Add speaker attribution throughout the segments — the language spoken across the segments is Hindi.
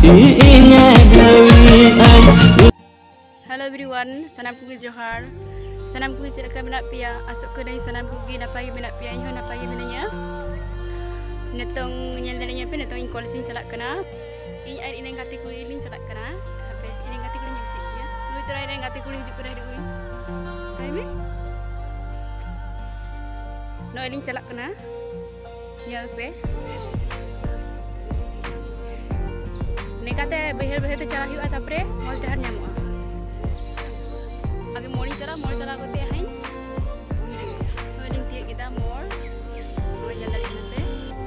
Speaker 1: Hello everyone, sanam kugi johar. Sanam kugi cek lekam nak pia, asok ke dari sanam kugi napai benak pia inho napai benanya. Netong nyelanya pe netong in college celak kena. In air ini ngati kugi lin celak kena. Apa ini ngati kugi nyuci ya. Lu terai ini ngati kugi juga dari kugi. Aime? No lin celak kena. Nyal pe. Nekate behel-behel te cala hiu atapre mol dahar nyamuk. Age mori cala gote hain. Noling tiak kita mor. Mor jalan nate.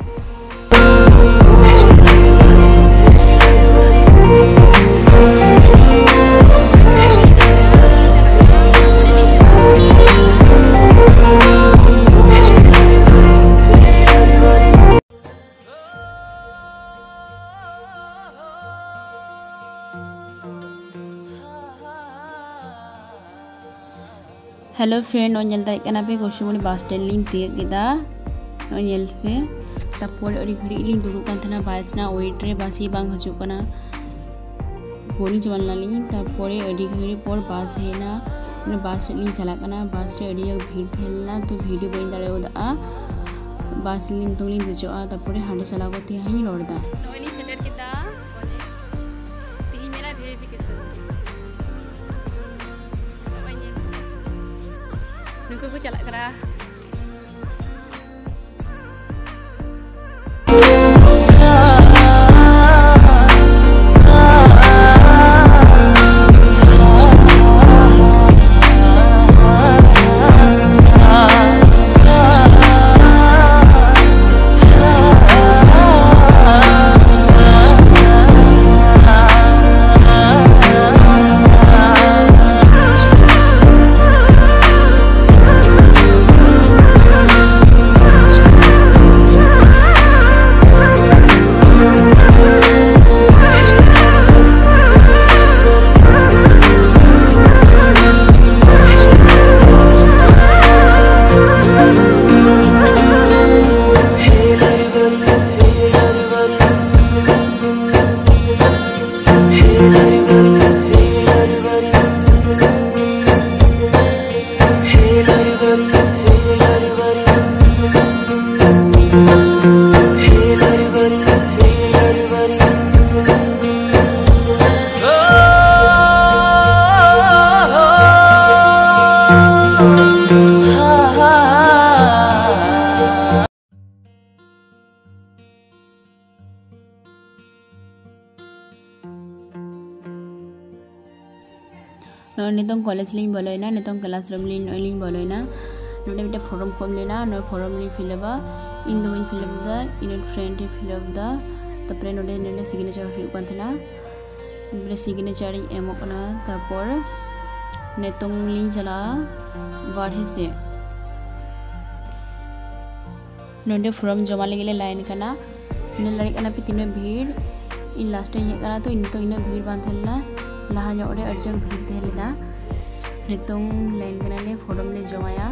Speaker 1: Hello friend और नल दाइक पे गोशुमनी बस स्टैंड लिंग तियक गिदा नल पे तापर अड़ी घड़ी लिंग दुड़ुब कान थाना बस ना वेट रे बस ही बांग हजु कना बोनी जमन लालिंग तापर अड़ी घड़ी पर बस हेना ने बस लिंग चला कना बस रे अड़ी भीड़ थेलना तो वीडियो बइन दाड़े ओदा बस लिंग तो लिंग जजोआ तापर हांडे चला गते हाई रोडदा नोनी सेटर किदा तिही मेरा verification nuku ku calak kera. नितों कॉलेज लिंग बोलोइना नितों क्लासरूम लिंग बोलोइना नोडे बिटा फॉर्म कम लेना नो फॉर्म लिंग फिलअप इन दो इन फिलअप दा इन फ्रेंड फिलअप दा तपरे नोडे नोडे सिग्नेचर हुई कान थना बरे सिग्नेचर एमो कना तापर नितों लिंग चला बाढ़े से नोडे फॉर्म जमा लेगे लाइन कना इन लाइन कना पे तीनों भीड़ इन लास्ट हे कना तो इन तो इन भीड़ बांधलना लहा रे अर्जन भीड़ तहलेना नितों लाइन कनाले फॉर्म ले जमाया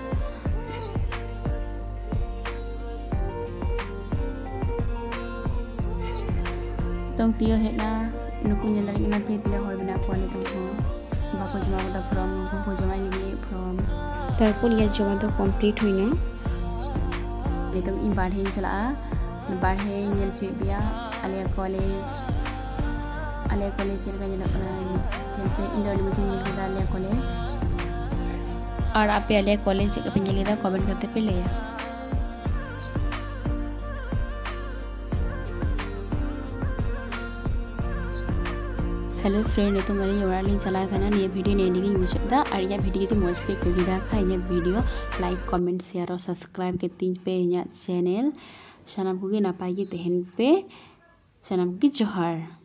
Speaker 1: नितों तियो हेना नुकु नेला लेना पे तिले हर बिना को नितों को बाको जमा दा फॉर्म को जमा लगे फॉर्म तारपर ये जमा तो कंप्लीट हुइना नितों इन बाढ़े चला बाढ़े नेल छुबिया आलिया कॉलेज चलका जला पे इंडोर में चेंज किया आलिया कॉलेज और आप आलिया कॉलेज चेक पे नेलेदा कमेंट करते पे ले हेलो फ्रेंड नितों गनी ओरा लिंग चला खाना ने वीडियो ने एंडिंग मुझदा और या वीडियो तो मौज पे कगिदा खा ये वीडियो लाइक कमेंट शेयर और सब्सक्राइब के तीन पे इन चैनल सनाम कुगी नापाई के तहन पे सनाम की जोहार।